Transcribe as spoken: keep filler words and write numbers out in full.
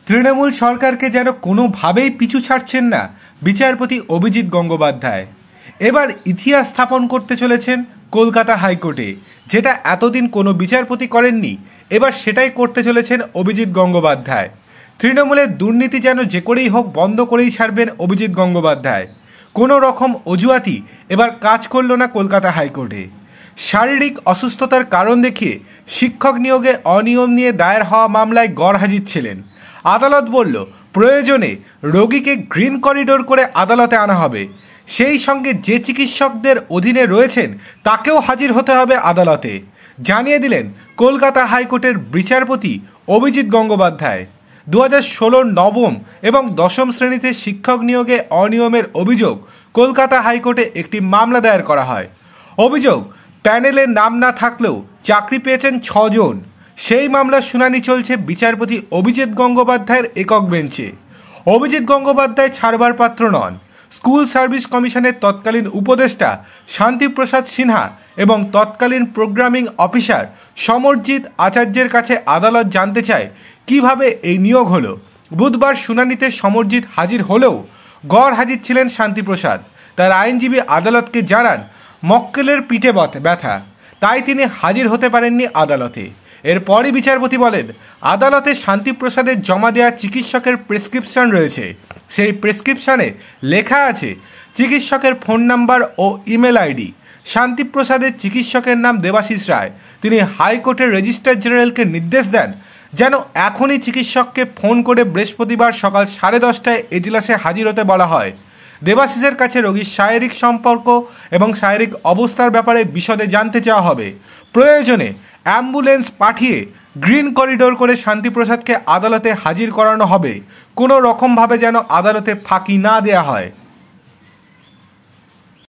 তৃণমূল সরকারকে যেন কোনোভাবেই পিছু ছাড়ছেন না বিচারপতি অভিজিৎ গঙ্গোপাধ্যায়। এবার ইতিহাস স্থাপন করতে চলেছেন কলকাতা হাইকোর্টে, যেটা এতদিন কোনো বিচারপতি করেননি। এবার সেটাই করতে চলেছেন অভিজিৎ গঙ্গোপাধ্যায়। তৃণমূলের দুর্নীতি যেন যে করেই হোক বন্ধ করেই ছাড়বেন অভিজিৎ গঙ্গোপাধ্যায়। কোনো রকম অজুহাতি এবার কাজ করল না কলকাতা হাইকোর্টে। শারীরিক অসুস্থতার কারণ দেখিয়ে শিক্ষক নিয়োগে অনিয়ম নিয়ে দায়ের হওয়া মামলায় গড়হাজির ছিলেন। আদালত বলল, প্রয়োজনে রোগীকে গ্রিন করিডোর করে আদালতে আনা হবে। সেই সঙ্গে যে চিকিৎসকদের অধীনে রয়েছেন তাকেও হাজির হতে হবে আদালতে, জানিয়ে দিলেন কলকাতা হাইকোর্টের বিচারপতি অভিজিৎ গঙ্গোপাধ্যায়। দু হাজার ষোলোর নবম এবং দশম শ্রেণীতে শিক্ষক নিয়োগে অনিয়মের অভিযোগ কলকাতা হাইকোর্টে একটি মামলা দায়ের করা হয়। অভিযোগ, প্যানেলের নাম না থাকলেও চাকরি পেয়েছেন ছজন। সেই মামলার শুনানি চলছে বিচারপতি অভিজিৎ গঙ্গোপাধ্যায়ের একক বেঞ্চে। অভিজিৎ গঙ্গোপাধ্যায় ছাড়বার পাত্র নন। স্কুল সার্ভিস কমিশনের তৎকালীন উপদেষ্টা শান্তিপ্রসাদ সিনহা এবং তৎকালীন প্রোগ্রামিং অফিসার সমরজিৎ আচার্যের কাছে আদালত জানতে চায় কিভাবে এই নিয়োগ হলো। বুধবার শুনানিতে সমরজিৎ হাজির হলেও গড় হাজির ছিলেন শান্তিপ্রসাদ। তার আইনজীবী আদালতকে জানান মক্কেলের পিঠে ব্যথা, তাই তিনি হাজির হতে পারেননি আদালতে। এরপরই বিচারপতি বলেন, আদালতে শান্তিপ্রসাদের জমা দেওয়া চিকিৎসকের প্রেসক্রিপশন রয়েছে। সেই প্রেসক্রিপশনে লেখা আছে চিকিৎসকের ফোন নাম্বার ও ইমেল আইডি। শান্তিপ্রসাদের চিকিৎসকের নাম দেবাশিস রায়। তিনি হাইকোর্টের রেজিস্ট্রার জেনারেলকে নির্দেশ দেন যেন এখনই চিকিৎসককে ফোন করে বৃহস্পতিবার সকাল সাড়ে দশটায় এজলাসে হাজির হতে বলা হয়। দেবাশিসের কাছে রোগীর শারীরিক সম্পর্ক এবং শারীরিক অবস্থার ব্যাপারে বিশদে জানতে চাওয়া হবে। প্রয়োজনে অ্যাম্বুলেন্স পাঠিয়ে গ্রিন করিডোর করে শান্তিপ্রসাদকে আদালতে হাজির করানো হবে। কোনো রকমভাবে যেন আদালতে ফাঁকি না দেওয়া হয়।